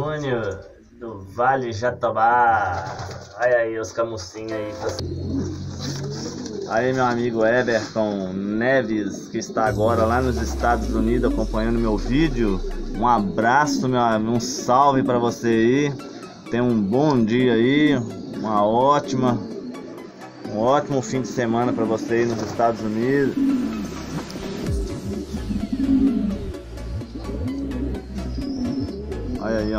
Júnior do Vale Jatobá. Olha aí os camucinhos aí. Aí meu amigo Everton Neves, que está agora lá nos Estados Unidos acompanhando meu vídeo. Um abraço, um salve para você aí. Tenha um bom dia aí, um ótimo fim de semana para você aí nos Estados Unidos. Olha aí, ó.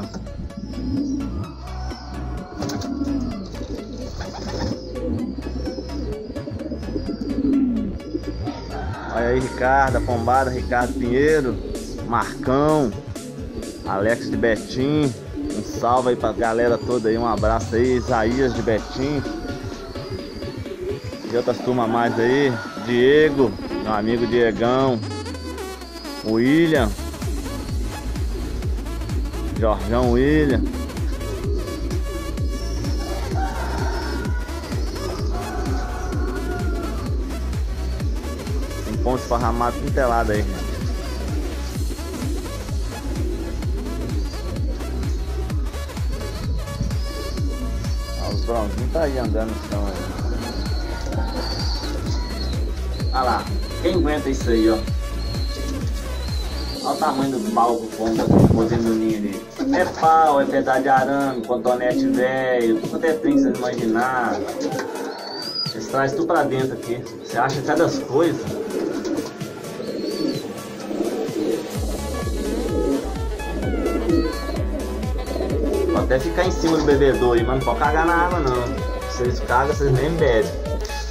Olha aí, Ricardo, a Pombada, Ricardo Pinheiro, Marcão, Alex de Betim. Um salve aí pra galera toda aí, um abraço aí, Isaías de Betim. E outras turmas mais aí, Diego, meu amigo Diegão, William, Jorjão William. Tem pão esparramado pintelado aí. Os bronzinhos tá aí andando no chão aí. Olha lá, quem aguenta isso aí, ó? Olha o tamanho do pau que o pombo botando no ninho ali. É pau, é pedaço de arame, cotonete velho, tudo é trem que vocês imaginar. Vocês trazem tudo pra dentro aqui. Você acha cada coisa. Pode até ficar em cima do bebedouro aí, mas não pode cagar na água não. Se vocês cagam, vocês nem bebem.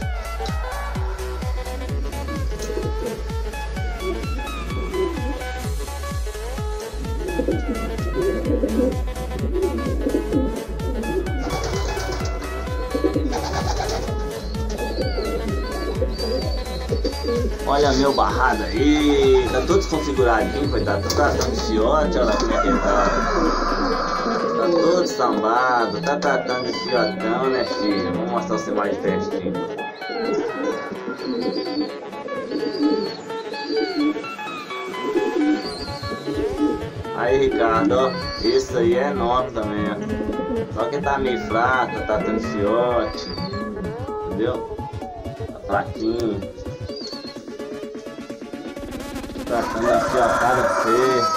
Olha meu barrado aí, tá todo desconfiguradinho, coitado, tá tratando de fiote, olha lá como é que ele tá. Tá todo sambado, tá tratando de fiotão, né filho? Vamos mostrar você mais de pertinho. Aí Ricardo, ó, esse aí é enorme também, ó. Só que tá meio fraco, tá tratando de fiote, entendeu? Tá fraquinho. Tratando a fiotada feia.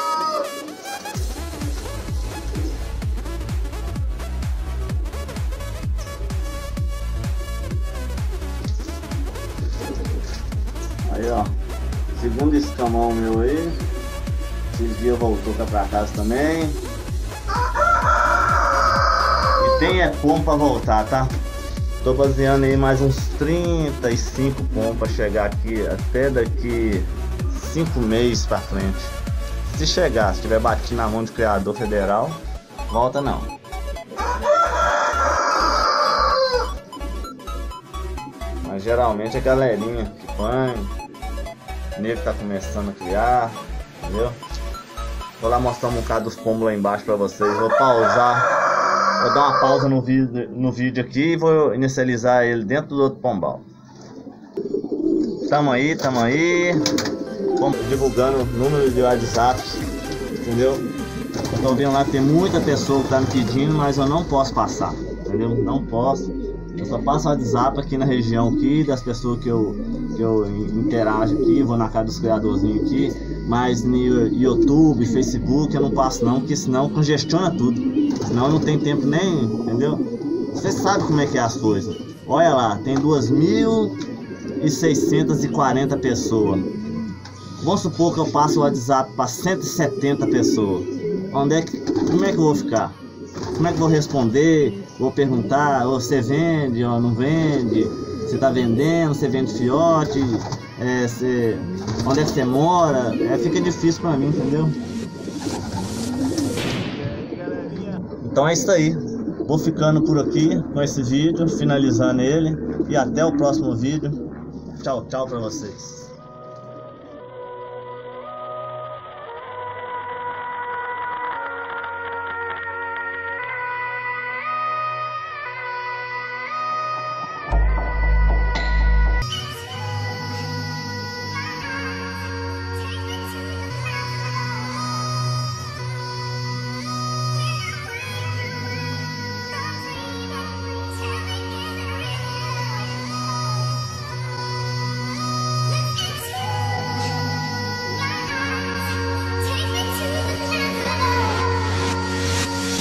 Aí ó, segundo escamão meu aí. Esses dias voltou cá pra casa também. E tem pombo pra voltar, tá? Tô baseando aí mais uns 35 pombos pra chegar aqui até daqui 5 meses pra frente. Se chegar, se tiver batido na mão de criador federal, volta não. Mas geralmente é galerinha que põe, nego tá começando a criar, entendeu? Vou lá mostrar um bocado dos pombos lá embaixo pra vocês. Vou pausar, vou dar uma pausa no vídeo aqui e vou inicializar ele dentro do outro pombal. Tamo aí. Divulgando o número de WhatsApp, entendeu? Eu tô vendo lá que tem muita pessoa que tá me pedindo, mas eu não posso passar, entendeu? Não posso. Eu só passo o WhatsApp aqui na região aqui, das pessoas que eu interajo aqui, vou na casa dos criadorzinhos aqui, mas no YouTube, Facebook eu não passo não, porque senão congestiona tudo. Senão eu não tenho tempo nem, entendeu? Você sabe como é que é as coisas. Olha lá, tem 2.640 pessoas. Vamos supor que eu passo o WhatsApp para 170 pessoas. Como é que eu vou ficar? Como é que eu vou responder? Vou perguntar, você vende ou não vende? Você tá vendendo? Você vende fiote? Onde é que você mora? Fica difícil para mim, entendeu? Então é isso aí. Vou ficando por aqui com esse vídeo, finalizando ele. E até o próximo vídeo. Tchau, tchau para vocês.